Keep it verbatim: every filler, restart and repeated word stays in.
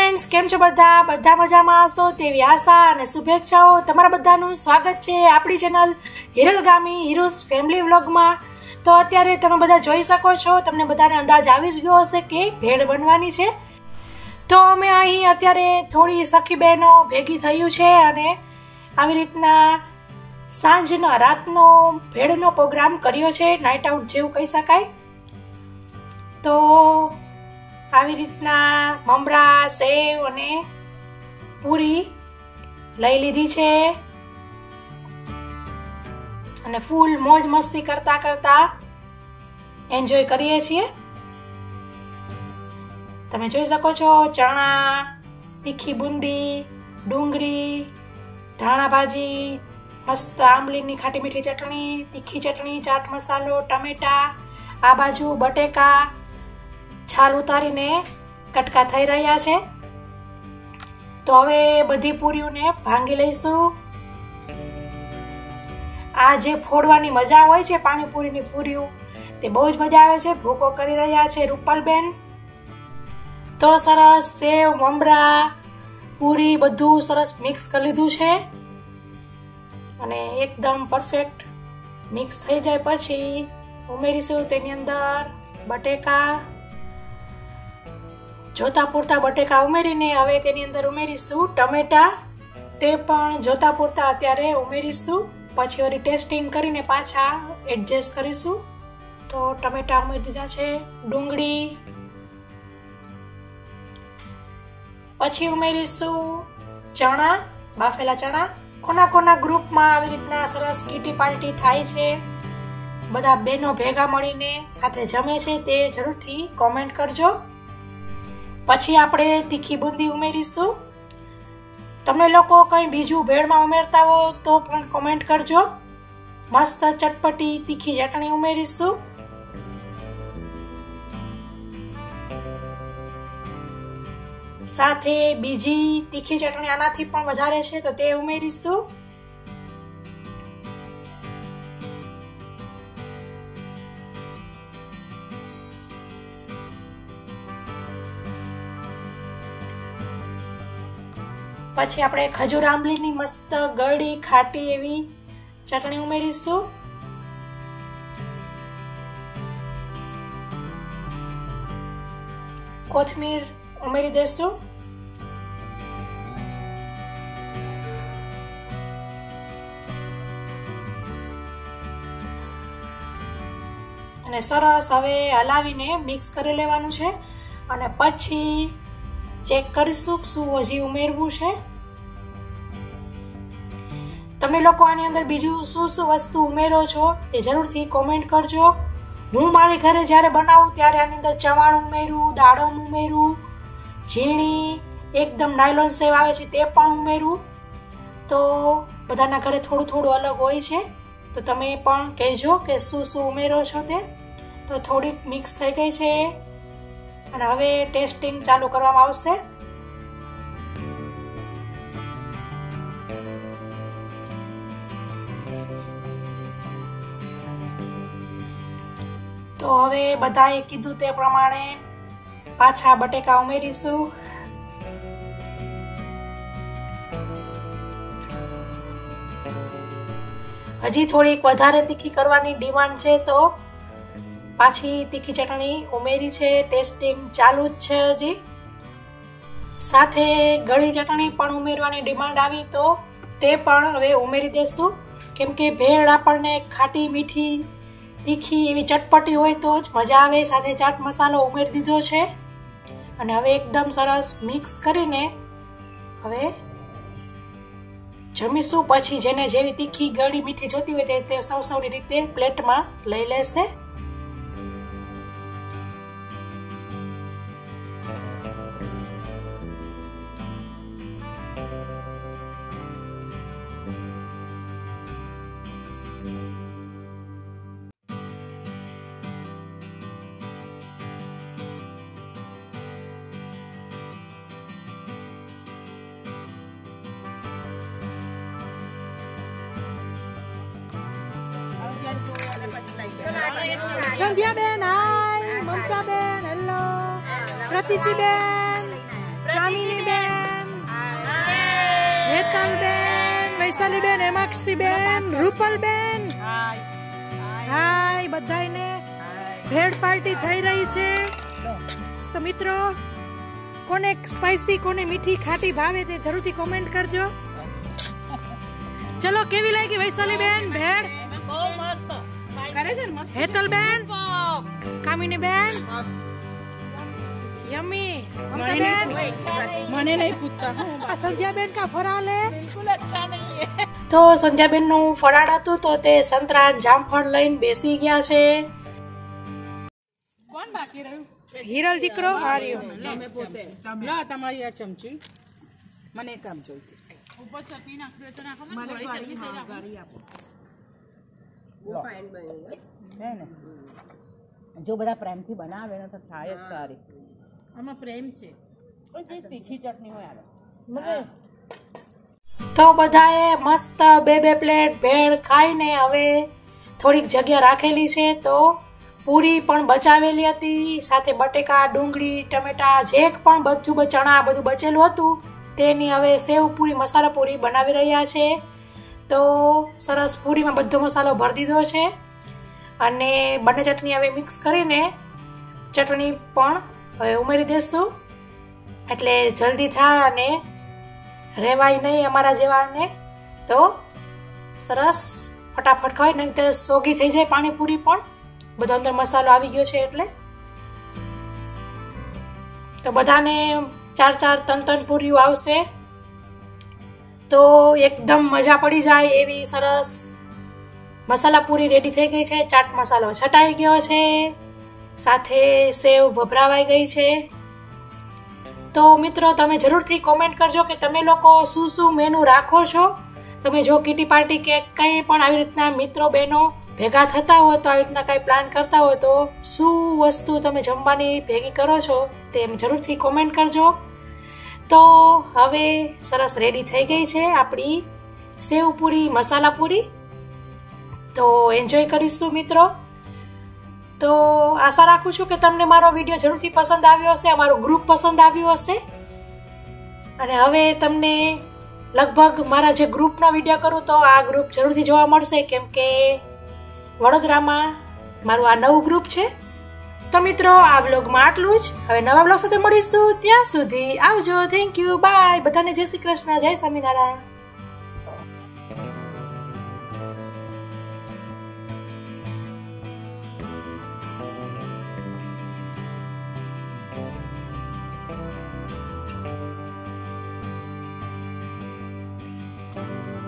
Friends came छो बधा बधा मजामां हशो तेवी आशा अने शुभेच्छाओ तमारा बधानुं स्वागत छे आपणी चेनल हिरल गामी हीरोज फैमिली व्लॉग में। तो अत्यारे तमे बधा जोई शको छो, तमने बधाने अंदाज आवी ज गयो हशे के भेड़ बनवानी छे। तो अमे अहीं अत्यारे थोड़ी सखी बहनों भेगी थयुं छे अने आवी रीतना सांजना रातनो भेड़नो प्रोग्राम कर्यो छे, नाइट आउट जेवुं कही शकाय। तो આવી રીતના મમરા સેવ અને પૂરી લઈ લીધી છે અને ફૂલ મોજ મસ્તી કરતા કરતા એન્જોય કરીએ છીએ। તમે જોઈ શકો છો ચણા, તીખી બુંદી, ડુંગળી, ધાણા ભાજી, મસ્ત આંબલીની ખાટી મીઠી ચટણી, તીખી ચટણી, ચાટ મસાલો, ટમેટા, આ બાજુ બટેકા छाल उतारीने कटका थई रह्या छे। तो हवे बधी पूरीओने भांगी लईशुं। आ जे फोड़वानी मजा होय छे पाणीपुरीनी पूरीओ ते बहु ज मजा आवे छे। भूको करी रह्या छे रूपालबेन। तो सरस सेव ममरा पूरी बधुं सरस मिक्स करी लीधुं छे अने एकदम परफेक्ट मिक्स थई जाय पछी उमेरीशुं तेनी अंदर बटेका। जोता पूरता बटेका उमेरीने हवे तेनी अंदर उमेरीशुं टमेटा, ते पण जोता पूरता अत्यारे उमेरीशुं। पछी वरी टेस्टिंग करीने पाछा एडजस्ट करीशुं। तो टमेटा उमेरी दीधा छे, डुंगળી, पछी उमेरीशुं चणा, बाफेला चणा। कोना कोना ग्रुप में आवी रीतना सरस किटी पार्टी थाय छे, बधा बहनों भेगा मळीने साथे जमे छे ते जरूरथी कमेंट करजो। पछी आपणे तीखी बूंदी उमेरीशुं। तमे लोको कई बीजू भेड़ में उमेरता हो तो पण कमेंट करजो। मस्त चटपटी तीखी चटणी उमेरीशुं। साथे बीजी तीखी चटणी आनाथी पण वधारे छे तो ते उमेरीशुं। પછી આપણે ખજૂર આંબલીની મસ્ત ગળી ખાટી એવી ચટણી ઉમેરીશું। કોથમીર ઉમેરી દેશું। અને સરસ હવે હલાવીને મિક્સ કરી લેવાનું છે અને પછી चेक करीशुं शुं हजी उमेरवुं छे। तमे लोको आनी अंदर बीजू शुं शुं वस्तु उमेरो छो ते जरूरथी कमेंट करजो। हूँ मारी घरे ज्यारे बनावुं त्यारे आनी अंदर चवाण उमेरूं, दाडम उमेरूं, झीणी एकदम नायलोन सेव आवे छे ते पण उमेरूं। तो बधाना घरे थोड़ुं थोड़ुं अलग होय छे तो तमे पण कहेजो के शुं शुं उमेरो छो ते। तो थोड़ी मिक्स थई गई छे અને હવે ટેસ્ટિંગ ચાલુ કરવામાં આવશે। તો હવે બધાએ કીધું તે પ્રમાણે પાછા બટેકા ઉમેરીશું। હજી થોડીક વધારે તીખી કરવાની ડિમાન્ડ છે તો पाछी तीखी चटणी उमेरी छे। टेस्टिंग चालू ज छे हजी। साथे गળી चटणी पण उमेरवानी डिमांड आवी तो ते पण हवे उमेरी देशुं। केम के भेड़ आपणने खाटी मीठी तीखी एवी चटपटी होय तो ज मजा आवे। साथे चाट मसालो उमेरी दीधो छे अने हवे एकदम सरस मिक्स करीने हवे जमीशुं। पछी जेने जेवी तीखी गળી मीठी जोती होय ते सौ सौनी रीते प्लेट में लई लेशे। संध्या बेन हाय, ममता बेन हेलो, प्रतीची बेन કામિની બેન, હેતલ બેન, વૈશાલી બેન, હેમાક્ષી બેન, રૂપલ બેન, હાય બધાને ભેળ પાર્ટી થઈ રહી છે. તો મિત્રો કોને સ્પાઈસી કોને મીઠી ખાટી ભાવે તે જરૂરથી કોમેન્ટ કરજો. ચલો કેવી લાગી વૈશાલી બેન ભેળ? બહુ મસ્ત કરે છે. હેતલ બેન, કામિની બેન, યમ્મી. મમતા બેન મને નહીં પૂછતા. સંધ્યા બેન કા ફરાળ હે? બિલકુલ અચ્છા નહીં હે. તો સંધ્યા બેન નું ફરાળ હતું તો તે સંતરા જામફળ લઈને બેસી ગયા છે. કોણ બાકી રહ્યું? હિરલ દીકરો હાર્યો. લા તમારી આ ચમચી મને કામ જોઈતી. ઉપર ચટણી નાખજો તો નાખો. મને ગારી હા ગારી આપો. બહુ ફાઇન બની હે ને. જો બધા પ્રેમથી બનાવે ને તો થાય જ સારી. આમાં પ્રેમ છે. કોઈ તીખી ચટણી હોય આવે મને. તો બધાએ મસ્ત બે બે પ્લેટ ભેળ ખાઈને હવે થોડીક જગ્યા રાખેલી છે. તો પૂરી પણ બચાવેલી હતી, સાથે બટેકા, ડુંગળી, ટમેટા જે પણ બધું ચણા બધું બચેલું હતું તેની હવે સેવ પૂરી મસાલા પૂરી બનાવી રહ્યા છે. તો સરસ પૂરીમાં બધો મસાલો ભરી દીધો છે અને બંને ચટણી હવે મિક્સ કરીને ચટણી પણ હવે ઉમેરી દઈશું એટલે જલ્દી થાય અને રહેવાય નહીં અમારા જેવાને. તો સરસ ફટાફટ ખવાય નહીં તો સોગી થઈ જાય પાણીપુરી પણ. બધો અંદર મસાલો આવી ગયો છે એટલે. તો બધાને ચાર ચાર ત્રણ ત્રણ પૂરીઓ આવશે તો એકદમ મજા પડી જાય એવી સરસ મસાલા પૂરી રેડી થઈ ગઈ છે. ચાટ મસાલો છટાઈ ગયો છે, સાથે સેવ ભભરાવાઈ ગઈ છે. તો મિત્રો તમે જરૂરથી કોમેન્ટ કરજો કે તમે લોકો શું શું મેનુ રાખો છો. તમે જો કીટી પાર્ટી કે કંઈ પણ આવી રીતના મિત્રો બહેનો ભેગા થતા હોય તો આવી રીતના કંઈ પ્લાન કરતા હોય તો શું વસ્તુ તમે જમવાની ભેગી કરો છો તે જરૂરથી કોમેન્ટ કરજો. તો હવે સરસ રેડી થઈ ગઈ છે આપણી સેવ પૂરી મસાલા પૂરી. તો એન્જોય કરીશું મિત્રો. તો આશા રાખું છું કે તમને મારો વિડીયો જરૂરથી પસંદ આવ્યો હશે, અમારું ગ્રુપ પસંદ આવ્યું હશે. અને હવે તમને લગભગ મારા જે ગ્રુપનો વિડીયો કરું તો આ ગ્રુપ જરૂરથી જોવા મળશે કેમ કે વડોદરામાં મારું આ નવું ગ્રુપ છે. તો મિત્રો આ વ્લોગમાં આટલું જ. હવે નવા વ્લોગ સાથે મળીશું. ત્યાં સુધી આવજો. Thank you, bye. બધાને જય શ્રી કૃષ્ણ, જય સ્વામિનારાયણ. Thank you.